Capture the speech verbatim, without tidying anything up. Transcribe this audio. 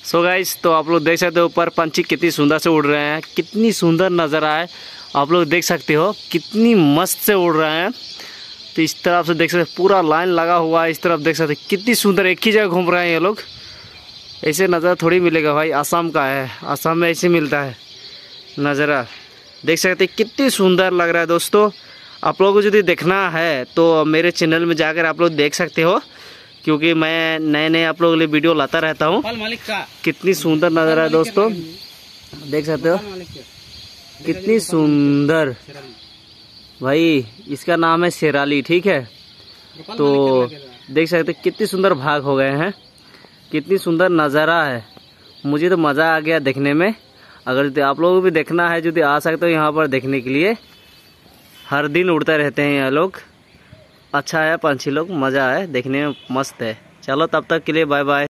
So guys, तो आप लोग देख सकते हो ऊपर पंछी कितनी सुंदर से उड़ रहे हैं, कितनी सुंदर नज़र आए। आप लोग देख सकते हो कितनी मस्त से उड़ रहे हैं। तो इस तरफ से देख सकते पूरा लाइन लगा हुआ है, इस तरफ देख सकते कितनी सुंदर एक ही जगह घूम रहे हैं ये लोग। ऐसे नज़ारा थोड़ी मिलेगा भाई, आसाम का है, आसाम में ऐसे मिलता है नज़ारा। देख सकते कितनी सुंदर लग रहा है दोस्तों। आप लोगों को यदि देखना है तो मेरे चैनल में जाकर आप लोग देख सकते हो, क्योंकि मैं नए नए आप लोगों के लिए वीडियो लाता रहता हूँ। कितनी सुंदर नज़ारा है दोस्तों, देख सकते हो कितनी सुंदर भाई। इसका नाम है शेराली, ठीक है। तो देख सकते कितनी सुंदर भाग हो गए हैं, कितनी सुंदर नज़ारा है। मुझे तो मज़ा आ गया देखने में। अगर आप लोगों को भी देखना है, यदि आ सकते हो यहाँ पर देखने के लिए। हर दिन उड़ते रहते हैं ये लोग, अच्छा है पंछी लोग, मज़ा है देखने में, मस्त है। चलो तब तक के लिए बाय बाय।